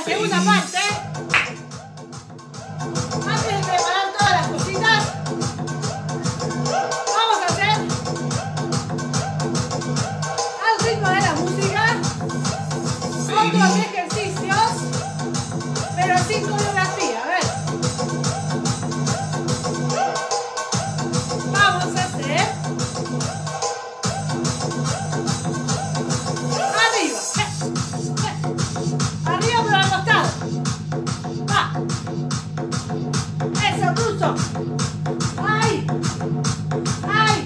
la segunda parte. Antes de preparar todas las cositas, vamos a hacer al ritmo de la música otros ejercicios, pero sin coreografía. A ver. Vamos a hacer arriba. Arriba pero al costado. Va. Eso, ruso. Ahí. Ahí.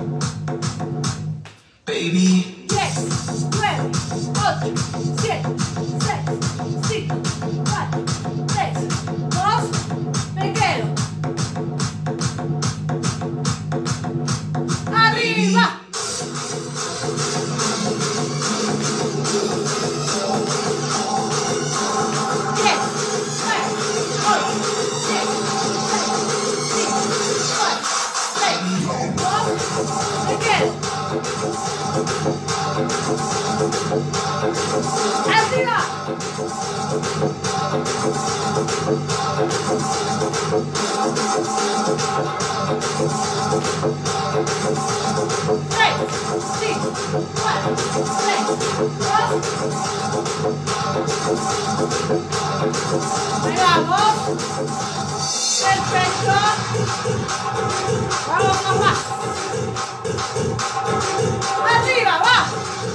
Baby. 10, 9, 8, 7, 6, 5, 4, 3, 2, me quedo. Arriba. 10, 9, 8, 7, 6, 5, 4, 3, 2, me quedo. Arriba. 3, 5, 4, 3, 2. Ahí vamos. Perfecto. Vamos con más. Arriba, va.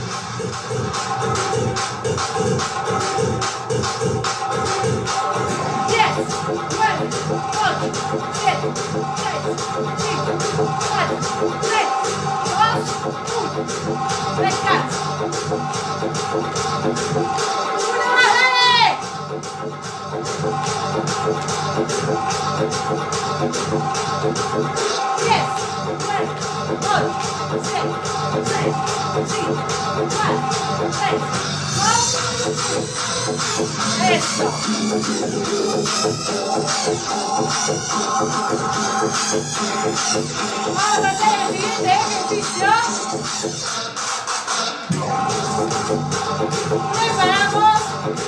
10, 9, 8, 7, 6, 5, 4, 3, 2, 1. Descansa. Una más, dale. 10, 9, 8, 7, 6, 5, 4, 3, 2. Eso. Vamos a hacer el siguiente ejercicio. Preparamos.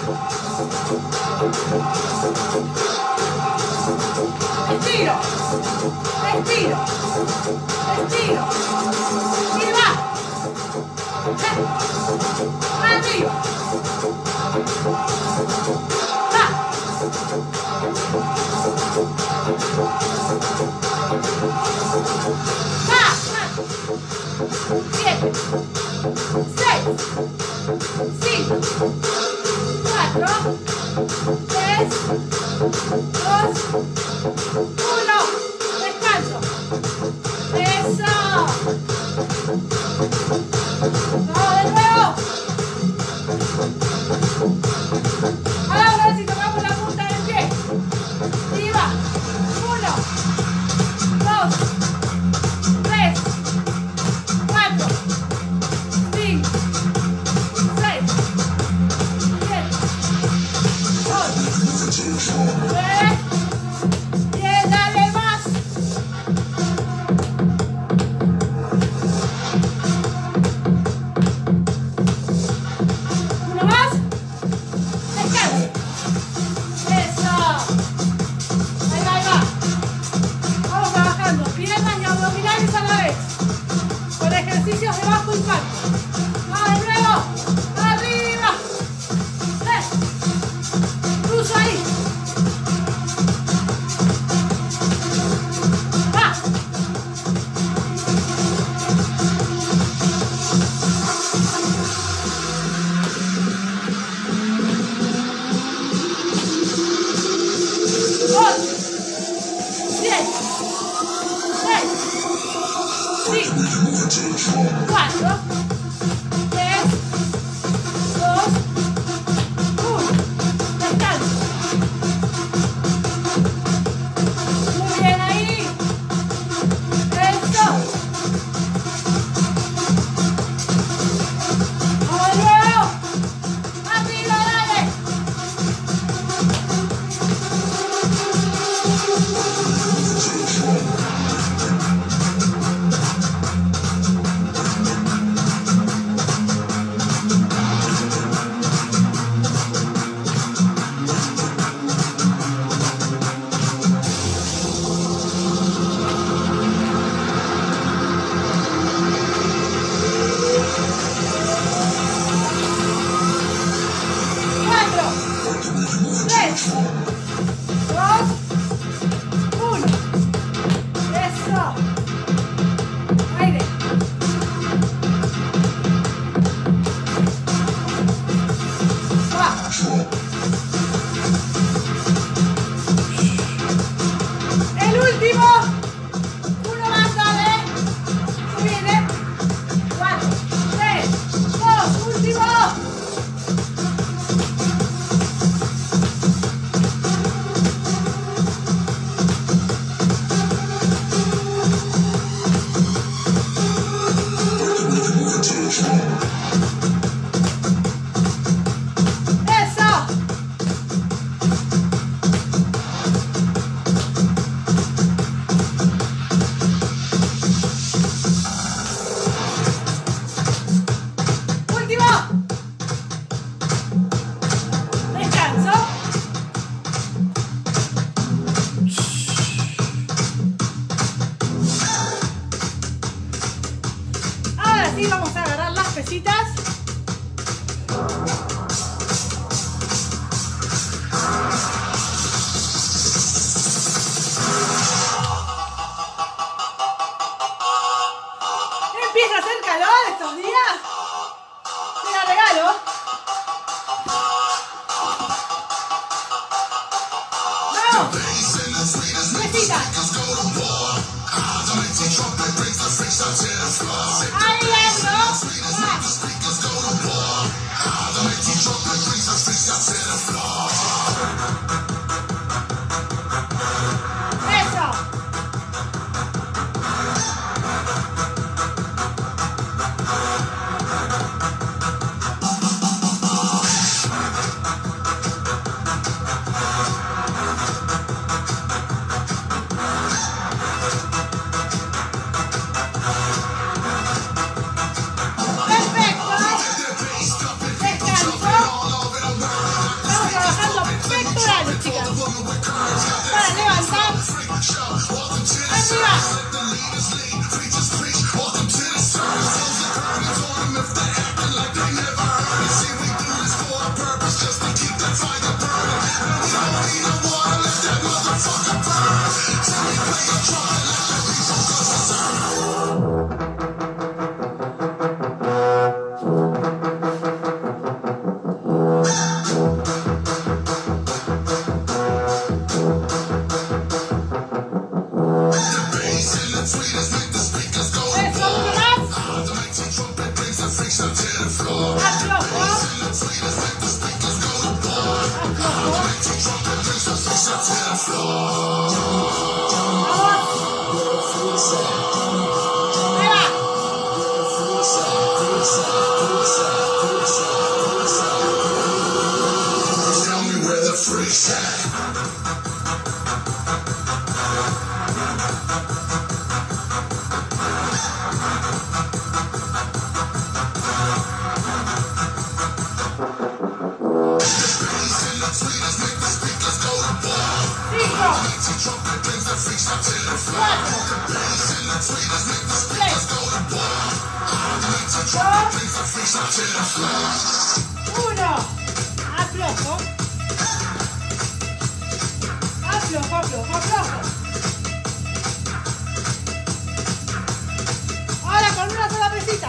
Estiro. Estiro. Estiro. Y va. Arriba. Va. 7, 6, 5, 4, 3, 2, 1. Descanso. Eso. Vamos de nuevo. Ahora a ver si tocamos la punta del pie. Y va. 1, 2, 3, 4, 5, 6, 7, 8, 9, 10, dale más. Uno más. Descansa. Eso. Ahí va, ahí va. Vamos trabajando piernas y abdominales a la vez, con ejercicios de bajo impacto. Va de nuevo. Arriba. Cruzo ahí. Va. Ocho, 7, 6, 5, 4, 3, 2, 1. Descanso. Muy bien ahí. Eso. Vamos de nuevo. Arriba, dale. 3, 2, 1. Eso. Aire. Va. El último. Uno más, dale. Se viene. 4, 3, 2, último. Así vamos a agarrar las pesitas. Empieza a hacer calor estos días. Te la regalo. ¡Vamos! Pesitas. Ahí ando. Eso. Para levantar. Arriba. Uno, aflojo, aflojo, aflojo, aflojo. Ahora con una sola pesita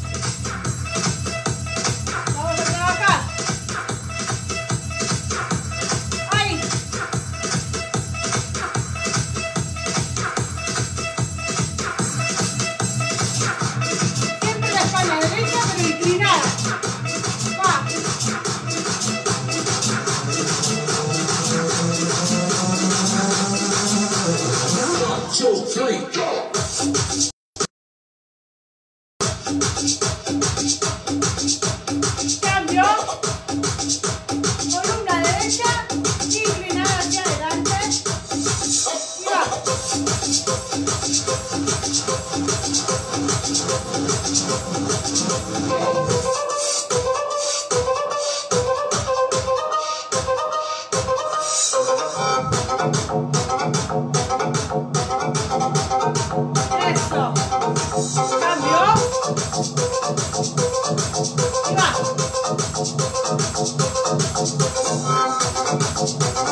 vamos a trabajar. Ahí. Siempre la espalda derecha pero inclinada. Va. 1, 2, 3, go. Cambio. Columna derecha, inclinada hacia adelante. Y va. Eso. Cambio. Y va.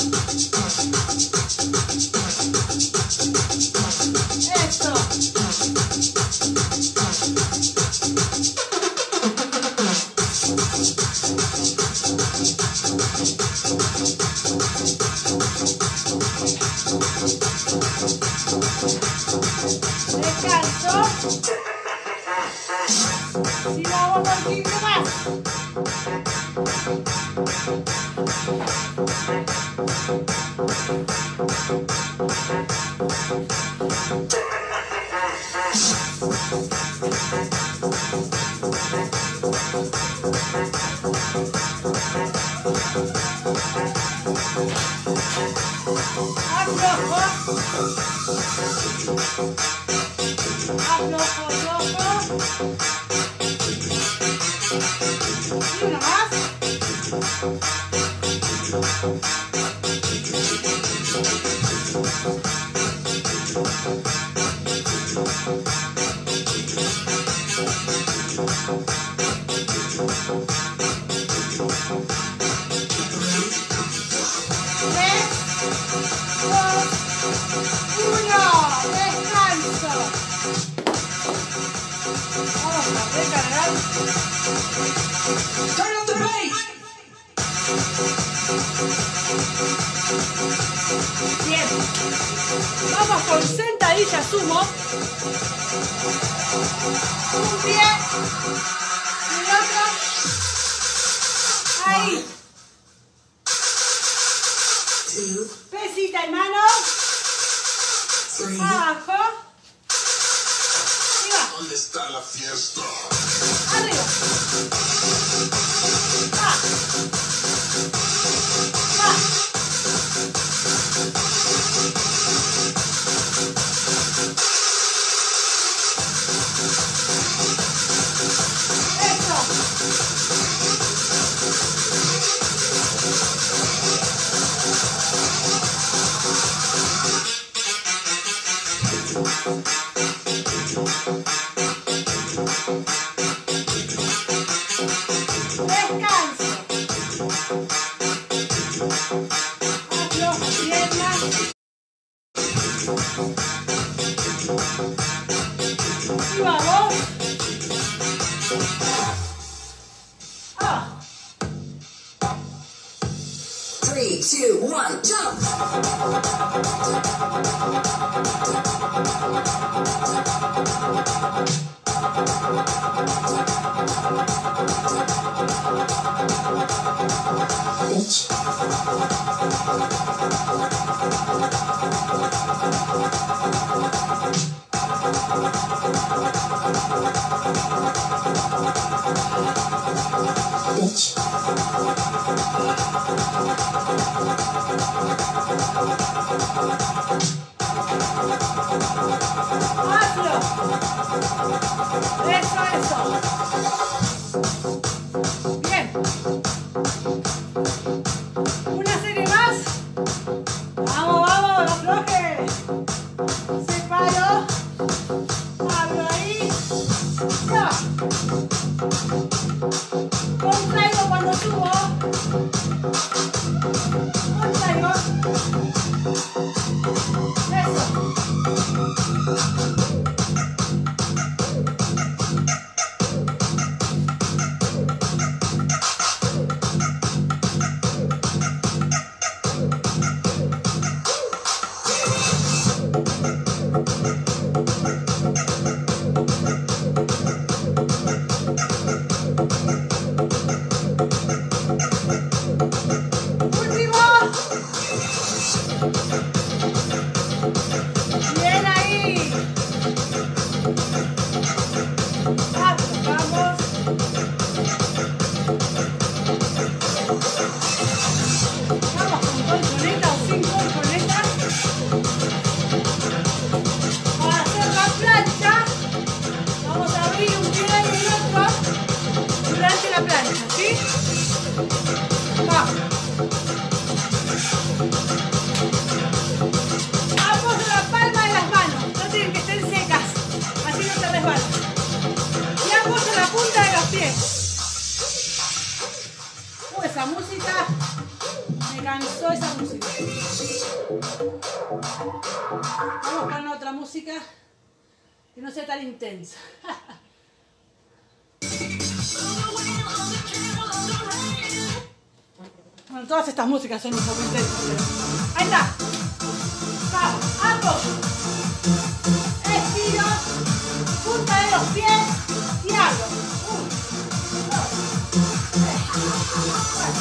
Bien. Vamos con sentadilla sumo. Un pie y el otro. Ahí. Pesita en mano. Abajo. Y va. ¿Dónde está la fiesta? Arriba. Va. Va. Esa música, me cansó esa música. Vamos con otra música que no sea tan intensa. Bueno, todas estas músicas son un poco intensas, pero... Ahí está. Vamos, apoyo. Estiro. Punta de los pies y hago. 1, 2, 3, 4,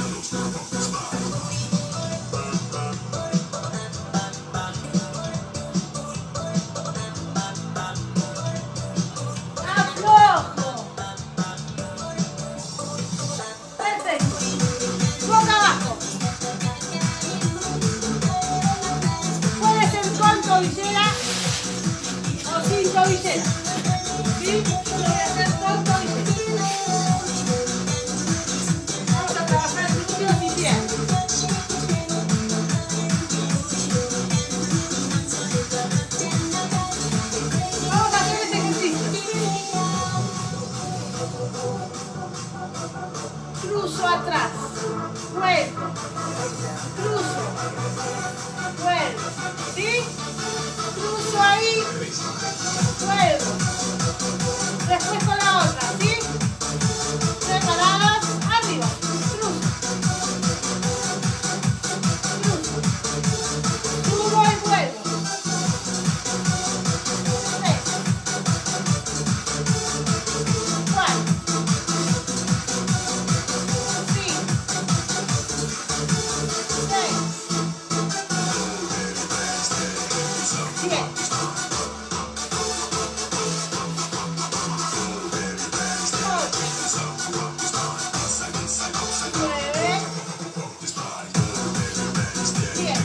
1, entera. ¿Sí? Yo lo voy a hacer todo entero. Vamos a trabajar glúteos y piernas. Vamos a hacer este ejercicio. Cruzo atrás, vuelvo, cruzo, vuelvo, ¿sí? Cruzo ahí, vuelvo. Después con la otra, ¿sí? Preparadas, arriba, cruzo, cruzo, subo y vuelvo. 3, 4, 5, 6, 7, 9, 10.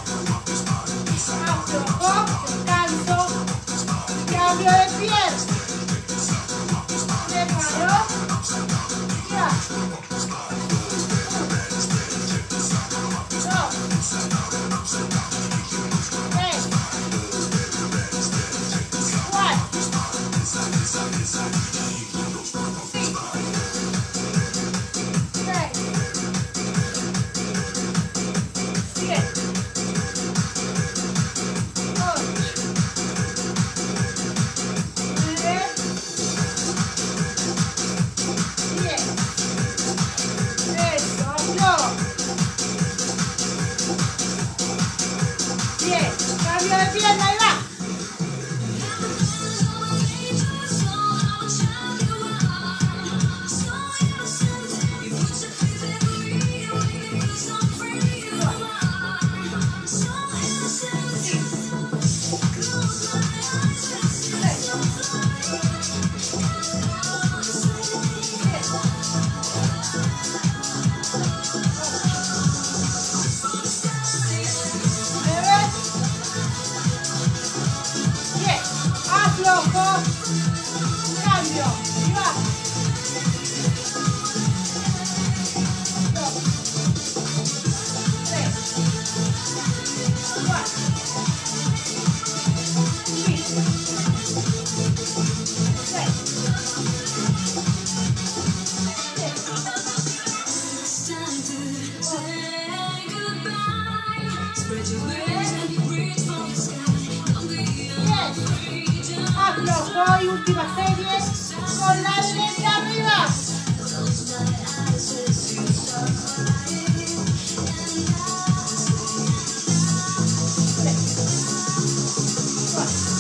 Aflojo, descanso, cambio de pierna. Preparo, ya. 2, 3, 4, 5, 6, 7, 8, 9, 10. Eso, aflojo. 10. Cambio de pierna, ahí va. Aflojo, cambio, y va. 2, 3, 4, 5, 6, 10. Aflojo y última serie con la derecha arriba. 3,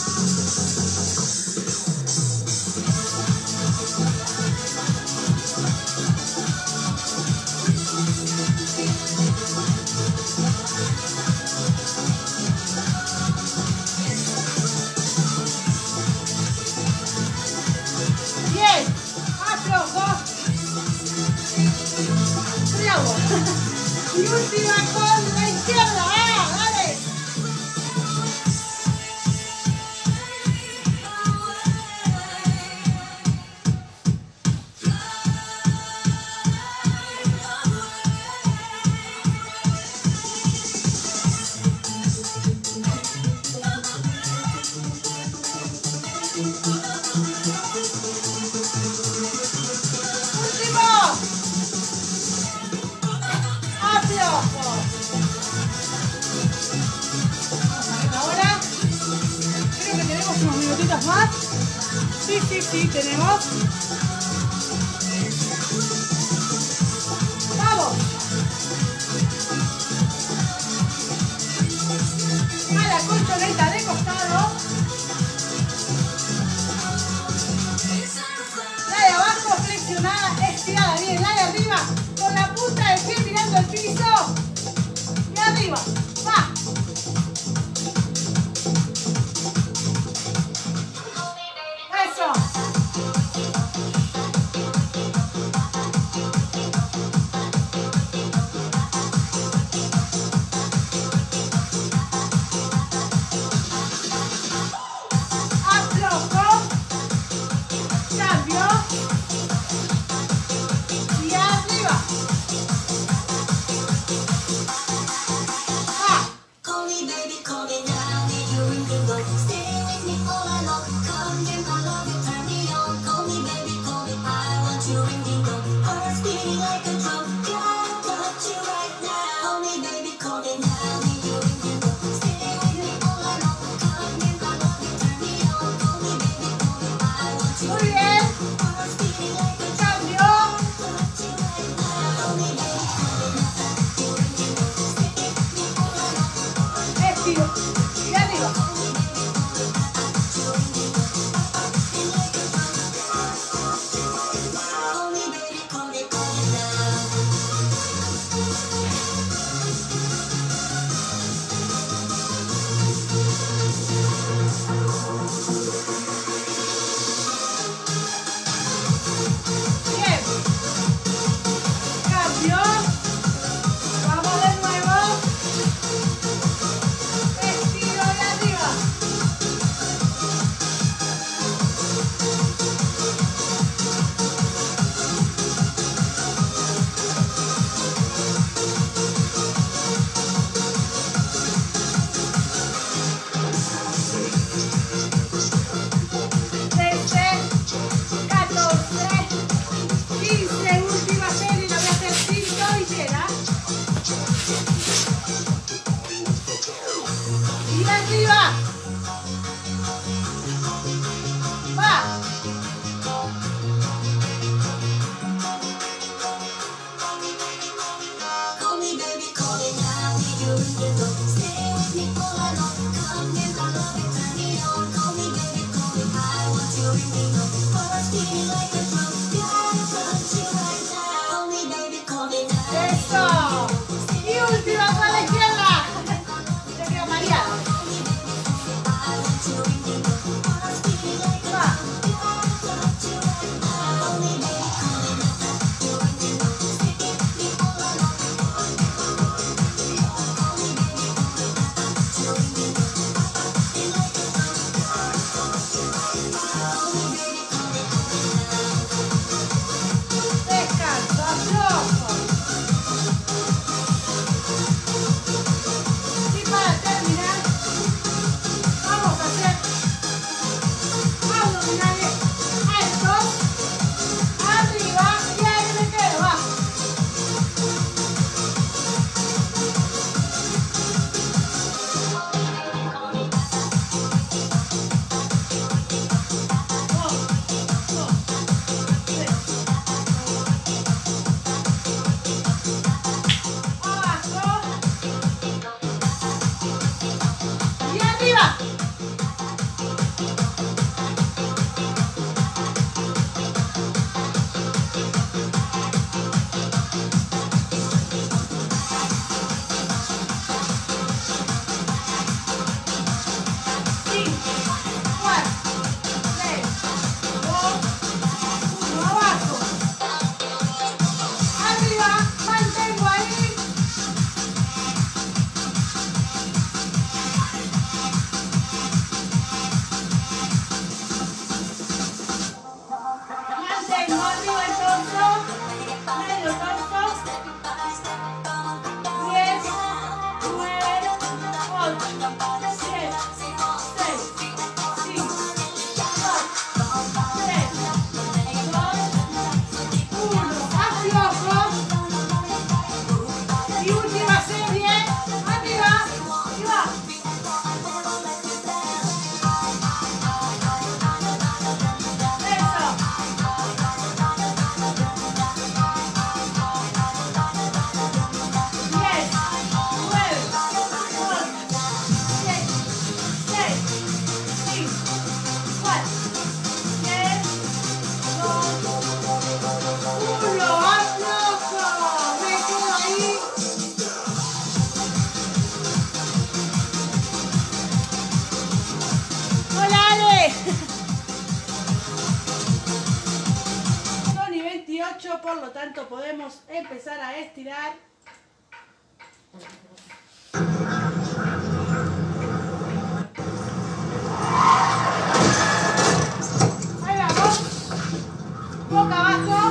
10. Aflojo. Bravo. Y última con la izquierda. Dale. Último. Aflojo. Ahora creo que tenemos unos minutitos más. Sí, tenemos. Vamos. A la colchoneta de costado. La de abajo flexionada, estirada. Bien, la de arriba con la punta del pie mirando el piso. Y arriba. Va. Eso. Por lo tanto podemos empezar a estirar. Ahí vamos, boca abajo,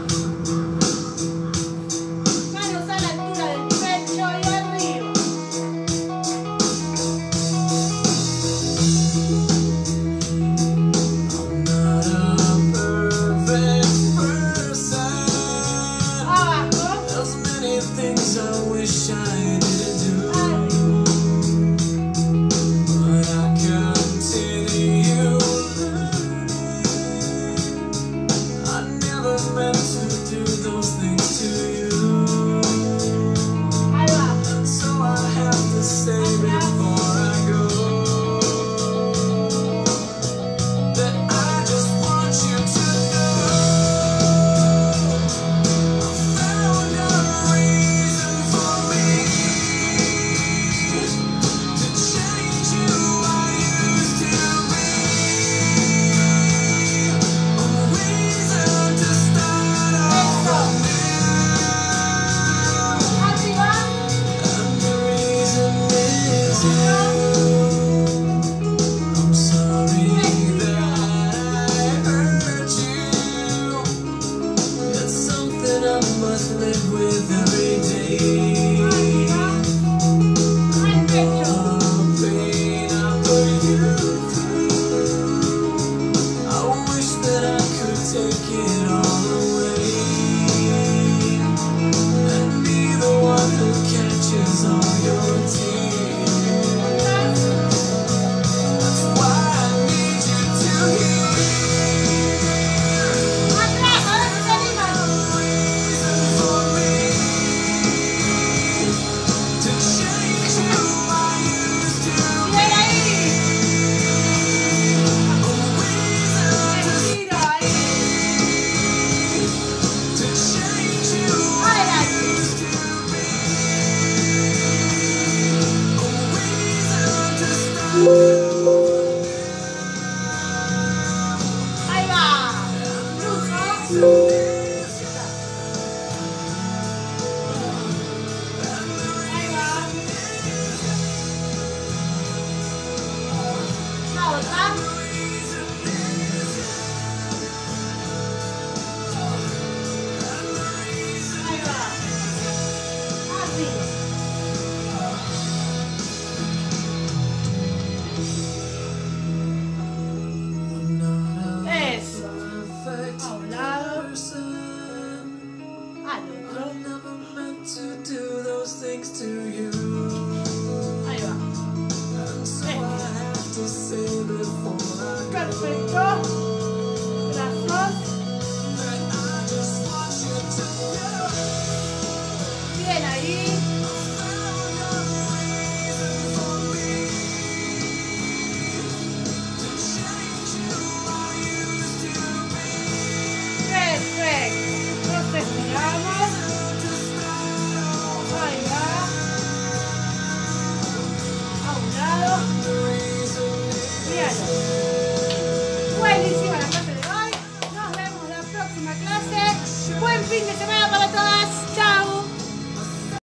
manos a la altura del pecho y arriba. Ahí va. Cruzo. Ahí va. La otra. Ahí va. Así. Eso. A un lado. Al otro. Ahí va. Perfecto. Brazos. Bien ahí. Perfecto. Nos estiramos. Ahí va. A un lado. Bien. Buenísima la clase de hoy. Nos vemos en la próxima clase. Buen fin de semana para todas. Chao.